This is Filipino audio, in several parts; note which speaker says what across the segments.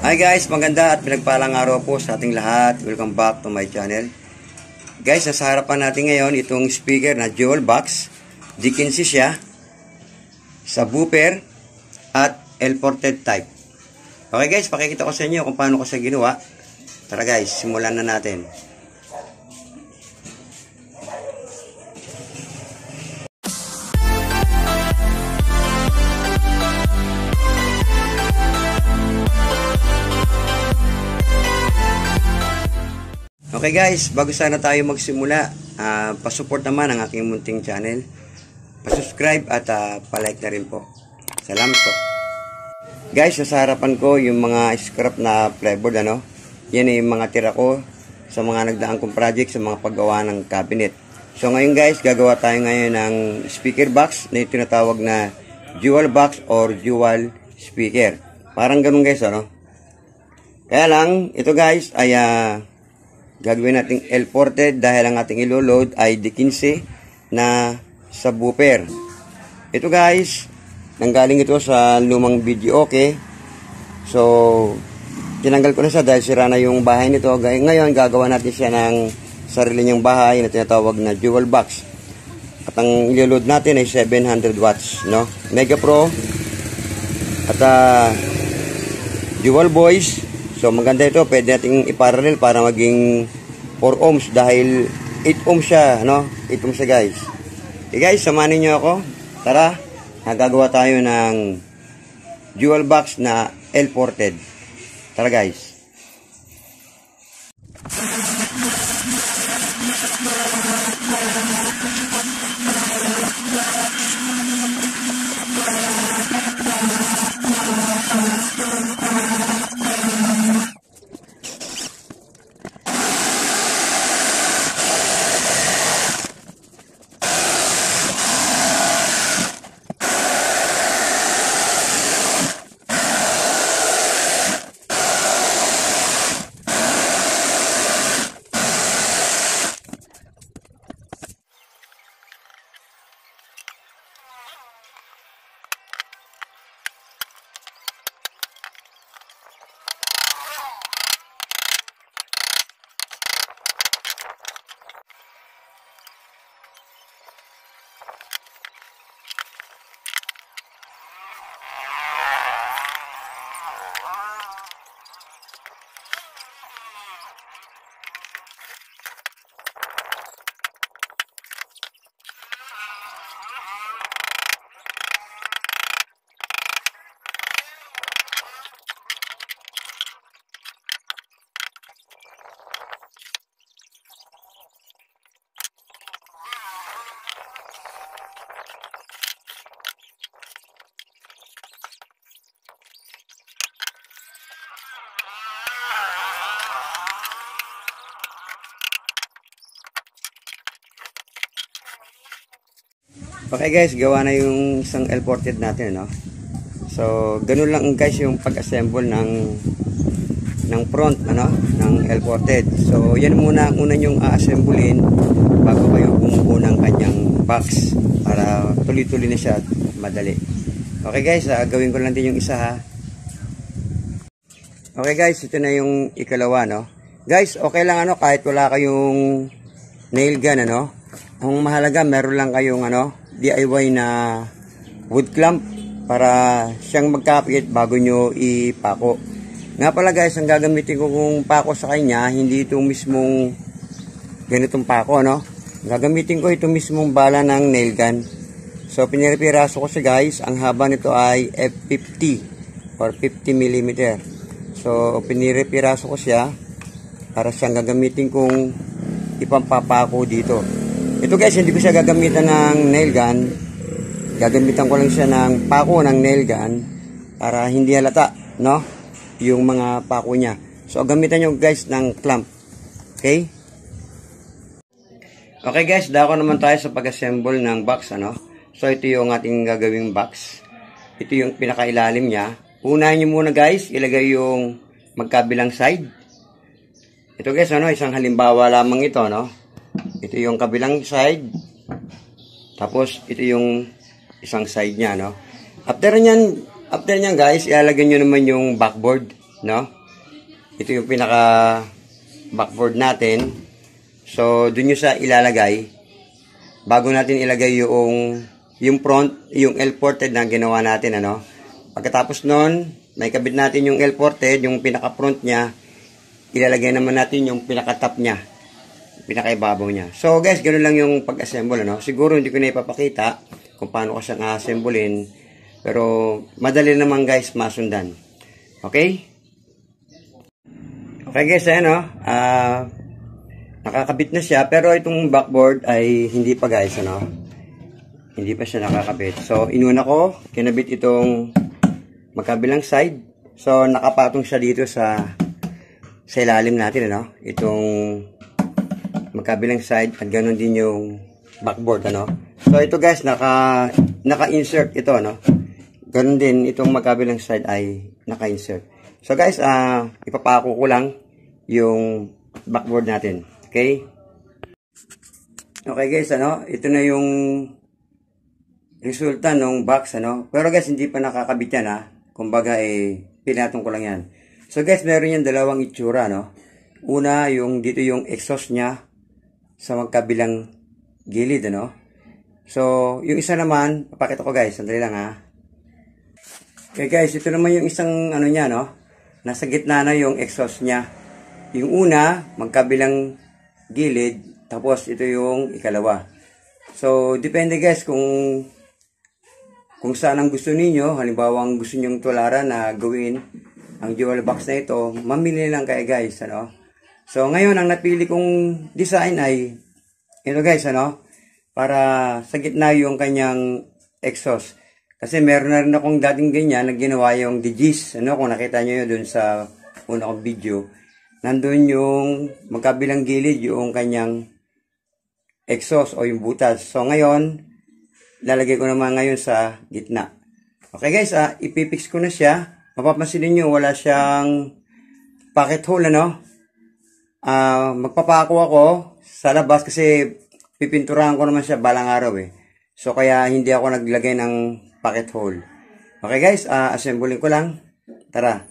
Speaker 1: Hi guys, maganda at pinagpalang araw po sa ating lahat. Welcome back to my channel. Guys, nasa harapan natin ngayon itong speaker na dual box. D15 siya, subwoofer at L-ported type. Okay guys, pakikita ko sa inyo kung paano ko siya ginawa. Tara guys, simulan na natin. Okay guys, bago sana tayo magsimula, pasupport naman ang aking munting channel. Pasubscribe at palike na rin po. Salamat po. Guys, sa harapan ko yung mga scrap na plywood, yan ay yung mga tira ko sa mga nagdaang kong project sa mga paggawa ng cabinet. So ngayon guys, gagawa tayo ngayon ng speaker box na yung tinatawag na dual box or dual speaker. Parang ganun guys, Kaya lang, ito guys ay gagawin nating L-ported dahil ang ating ilo-load ay D15 na subwoofer. Ito guys, nanggaling ito sa lumang video, okay? So, tinanggal ko na siya dahil sira na yung bahay nito. Ngayon, gagawa natin siya ng sarili niyang bahay na tinatawag na dual box. At ang ilo-load natin ay 700 watts, Mega Pro at dual voice. So maganda ito, pwede nating iparallel para maging 4 ohms dahil 8 ohms siya, 8 ohms siya guys. Okay guys, samahan niyo ako. Tara, nagagawa tayo ng dual box na L-ported. Tara guys. Okay guys, gawa na yung isang L-ported natin, So, ganun lang guys yung pag-assemble ng front, ng L-ported. So, yan muna ang una nyong a-assemblein bago kayo bumubuo ng kanyang box para tuloy-tuloy na siya at madali. Okay guys, gawin ko lang din yung isa ha. Okay guys, ito na yung ikalawa, Guys, okay lang kahit wala kayong nail gun, Ang mahalaga, meron lang kayong DIY na wood clamp para siyang magkapit bago nyo ipako. Nga pala guys, ang gagamitin ko kung pako sa kanya, hindi itong mismong ganitong pako, Gagamitin ko itong mismong bala ng nail gun. So, piniripiraso ko siya guys. Ang haba nito ay F50 or 50 mm. So, piniripiraso ko siya para siyang gagamitin kong ipampapako dito. Ito guys, hindi ko siya gagamitan ng nail gun. Gagamitan ko lang siya ng pako ng nail gun para hindi halata, yung mga pako niya. So, gamitan nyo guys ng clamp. Okay? Okay guys, dako naman tayo sa pag-assemble ng box, So, ito yung ating gagawing box. Ito yung pinakailalim niya. Unahin nyo muna guys, ilagay yung magkabilang side. Ito guys, isang halimbawa lamang ito, Ito yung kabilang side. Tapos, ito yung isang side niya, After nyan guys, ilalagay nyo naman yung backboard. no? Ito yung pinaka backboard natin. So, dun yung sa ilalagay. Bago natin ilagay yung front, yung L-ported na ginawa natin, ano? Pagkatapos nun, may kabit natin yung L-ported, yung pinaka-front niya. Ilalagay naman natin yung pinaka-top niya. Pinaka-ibabaw niya. So, guys, ganoon lang yung pag-assemble, ano? Siguro hindi ko na ipapakita kung paano ko siyang assemblein. Pero, madali naman, guys, masundan. Okay? Okay, guys, ayan, nakakabit na siya, pero itong backboard ay hindi pa, guys, ano? Hindi pa siya nakakabit. So, inuna ko, kinabit itong magkabilang side. So, nakapatong siya dito sa ilalim natin, ano? Itong magkabilang side at ganoon din yung backboard, ano? So, ito, guys, naka-insert ito, ano? Ganoon din, itong magkabilang side ay naka-insert. So, guys, ipapako ko lang yung backboard natin. Okay? Okay, guys, ano? Ito na yung resulta ng box, ano? Pero, guys, hindi pa nakakabit yan, ha? Kumbaga, pinatong ko lang yan. So, guys, meron yan dalawang itsura, no? Una, dito yung exhaust niya sa magkabilang gilid, ano? So, yung isa naman, papakita ko, guys. Sandali lang, ha? Okay, guys, ito naman yung isang, ano niya, no? Nasa gitna na yung exhaust niya. Yung una, magkabilang gilid, tapos ito yung ikalawa. So, depende, guys, kung saan ang gusto ninyo. Halimbawa, ang gusto nyong tularan na gawin ang dual box na ito, mamili lang kayo, guys, ano? So, ngayon, ang napili kong design ay ito, guys, ano? Para sa gitna yung kanyang exhaust. Kasi meron na rin akong dating ganyan na ginawa yung DGs, ano? Kung nakita nyo yun dun sa una kong video, nandun yung magkabilang gilid yung kanyang exhaust o yung butas. So, ngayon, lalagay ko naman ngayon sa gitna. Okay, guys, ipipix ko na siya. Mapapansin niyo wala siyang pocket hole, ano? Magpapako ako sa labas kasi pipinturahan ko naman siya balang araw, eh. So, kaya hindi ako naglagay ng pocket hole. Okay, guys, assembling ko lang. Tara.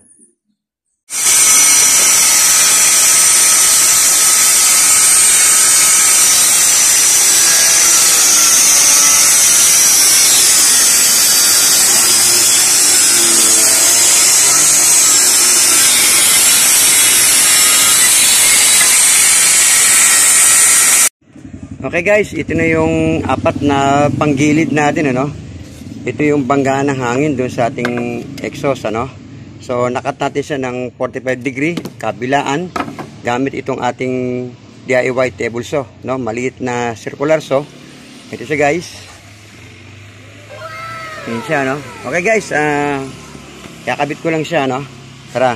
Speaker 1: Okay, guys, ito na yung apat na panggilid natin, ano? Ito yung banggaan ng hangin doon sa ating exhaust, ano? So, nakat natin siya ng 45 degree, kabilaan, gamit itong ating DIY table saw, no? Maliit na circular saw. Ito siya, guys. Yan siya, no? Okay, guys, kakabit ko lang siya, no? Tara.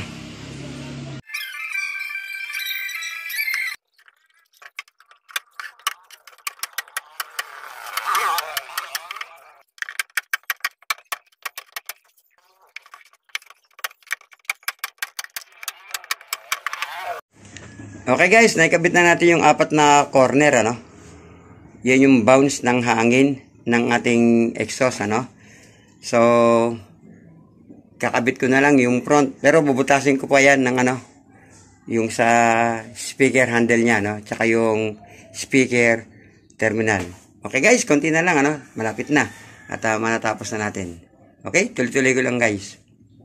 Speaker 1: Okay, guys, naikabit na natin yung apat na corner, ano? Yan yung bounce ng hangin ng ating exhaust, ano? So, kakabit ko na lang yung front. Pero bubutasin ko pa yan ng ano? Yung sa speaker handle niya, no? Tsaka yung speaker terminal. Okay, guys, konti na lang, ano? Malapit na. At manatapos na natin. Okay, tuloy-tuloy ko lang, guys.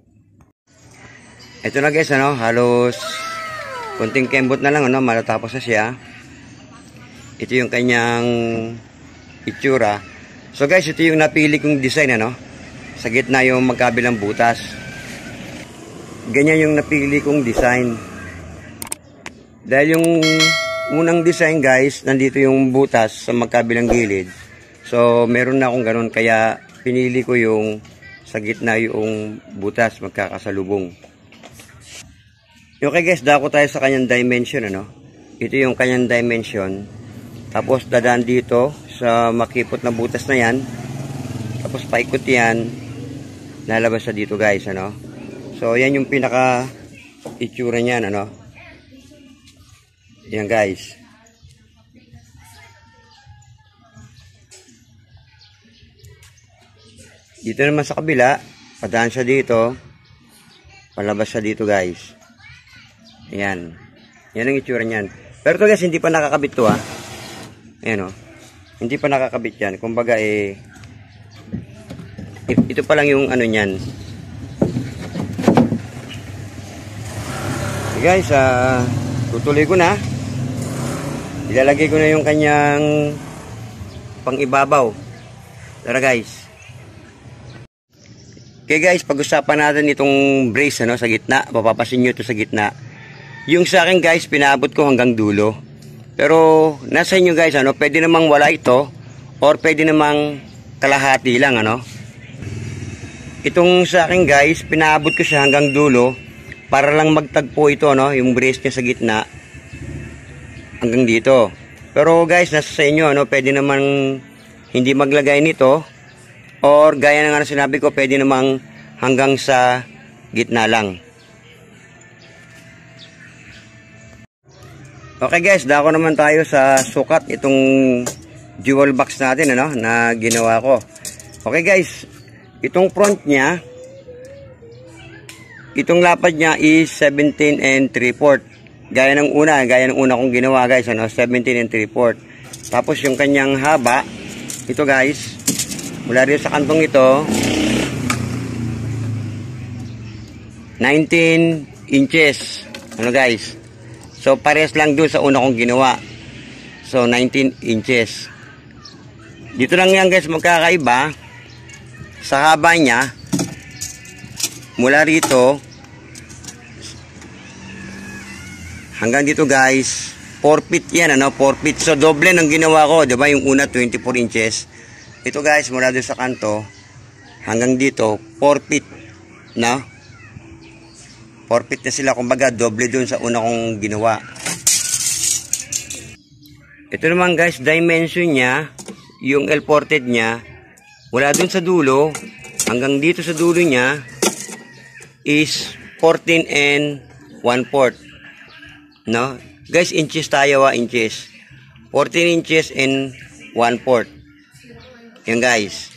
Speaker 1: Ito na, guys, ano? Halos konting kembot na lang, ano, malatapos na siya. Ito yung kanyang itsura. So, guys, ito yung napili kong design, ano, sa gitna yung magkabilang butas. Ganyan yung napili kong design. Dahil yung unang design, guys, nandito yung butas sa magkabilang gilid. So, meron na akong ganun, kaya pinili ko yung sa gitna yung butas magkakasalubong. Okay, guys, dako tayo sa kanyang dimension, ano? Ito yung kanyang dimension. Tapos dadaan dito sa makipot na butas na yan. Tapos paikot yan. Lalabas sa dito, guys, ano? So, yan yung pinaka itsura niyan, ano? Yan, guys. Dito naman sa kabila, padaan siya dito. Palabas siya dito guys. Ayan. Yan ang itsura niyan. Pero ito guys, hindi pa nakakabit to ha. Ayan o. Hindi pa nakakabit yan. Kumbaga ito pa lang yung ano niyan. Okay guys, tutuloy ko na. Ilalagay ko na yung kanyang pang-ibabaw. Tara guys. Okay guys, pag-usapan natin itong brace sa gitna. Papapasin nyo ito sa gitna. Yung sa akin guys, pinaabot ko hanggang dulo. Pero nasa inyo guys, pwede namang wala ito or pwede namang kalahati lang Itong sa akin guys, pinaabot ko siya hanggang dulo para lang magtagpo ito yung brace niya sa gitna hanggang dito. Pero guys, nasa sa inyo pwede namang hindi maglagay nito or gaya na nga sinabi ko, pwede namang hanggang sa gitna lang. Okay guys, dako naman tayo sa sukat itong jewel box natin na ginawa ko. Okay guys, itong front niya, itong lapad niya is 17 and 3/4. Gaya ng una kong ginawa guys, 17 and 3/4. Tapos yung kanyang haba, ito guys, mula rin sa kantong ito, 19 inches. Guys? So pares lang doon sa una kong ginawa. So 19 inches. Dito lang yan guys magkakaiba. Sa haba niya, mula rito hanggang dito guys, 4 feet yan 4 feet. So doble ng ginawa ko, 'di ba? Yung una 24 inches. Ito guys, mula doon sa kanto hanggang dito 4 feet 4 feet na sila, kumbaga doble doon sa una kong ginawa. Ito naman guys, dimension niya, yung L-ported niya, mula doon sa dulo hanggang dito sa dulo niya is 14 and 1/4. Guys, inches tayo inches. 14 inches and 1/4. Yan guys.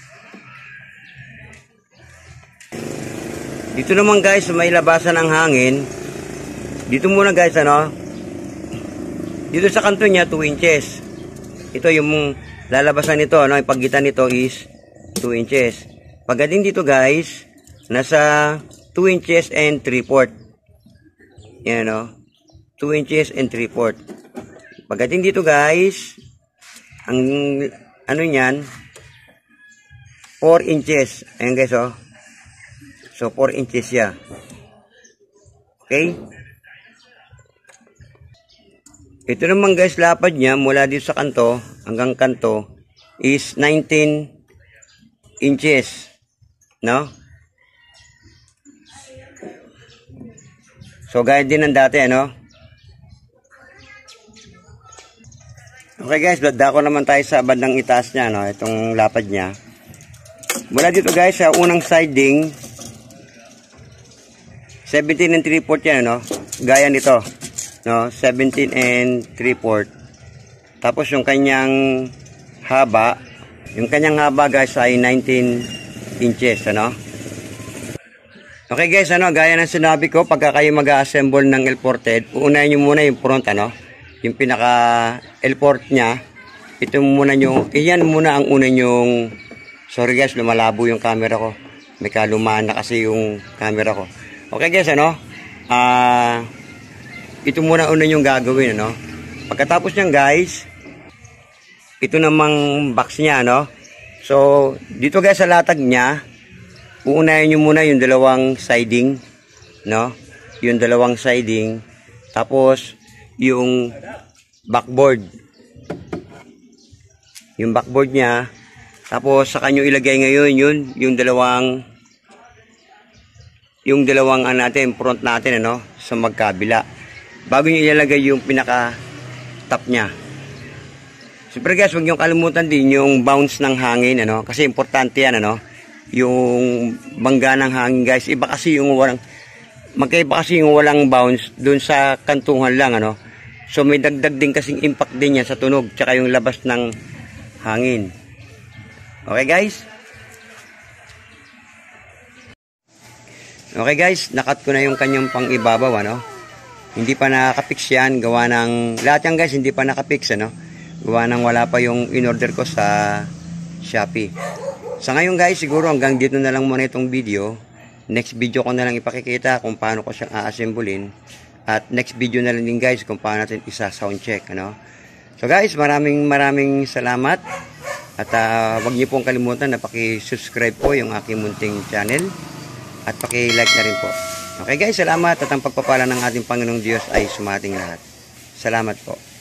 Speaker 1: Dito naman guys, may labasan ng hangin. Dito muna guys, dito sa kanto niya 2 inches. Ito yung lalabasan nito, yung pagitan nito is 2 inches. Pagdating dito guys, nasa 2 inches and 3/4. Yan 2 inches and 3/4. Pagdating dito guys, ang niyan, 4 inches. Ayan guys So 4 inches siya. Okay? Ito naman guys, lapad niya mula dito sa kanto hanggang kanto is 19 inches. So gaya din ng dati Okay guys, dadako naman tayo sa bandang itaas niya itong lapad niya. Mula dito guys sa unang siding 17 and 3/4 yan gaya nito 17 and 3/4. Tapos yung kanyang haba guys ay 19 inches Okay guys, gaya ng sinabi ko, pagka kayo mag-assemble ng L-ported, uunahin nyo muna yung front yung pinaka L-port niya. Ito muna iyan muna ang una yung, sorry guys, lumalabo yung camera ko, may kalumaan na kasi yung camera ko. Okay guys, ito muna una yung gagawin Pagkatapos niyan guys, ito namang box niya So dito guys sa latag niya, uunahin nyo muna yung dalawang siding yung dalawang siding, tapos yung backboard niya, tapos saka nyo ilagay ngayon yung dalawang natin, front natin sa magkabila, bago nyo ilalagay yung pinaka top niya. Siyempre guys, huwag nyo kalimutan din yung bounce ng hangin kasi importante yan yung bangga ng hangin guys. Magkaiba kasi yung walang bounce dun sa kantungan lang so may dagdag din kasing impact din yan sa tunog tsaka yung labas ng hangin. Okay guys, Okay guys, nakat ko na yung kanyang pang ibabaw, ano. Hindi pa nakapix yan, gawa ng, lahat yan guys, hindi pa nakapix, ano. Gawa ng wala pa yung in-order ko sa Shopee. Sa ngayon guys, siguro hanggang dito na lang muna itong video. Next video ko na lang ipakikita kung paano ko siyang a-assemblein. At next video na lang din guys kung paano natin isa-sound check, ano. So guys, maraming salamat. At wag niyo pong kalimutan na paki-subscribe po yung aking munting channel. At paki-like na rin po. Okay guys, salamat at ang pagpapala ng ating Panginoong Diyos ay sumating lahat. Salamat po.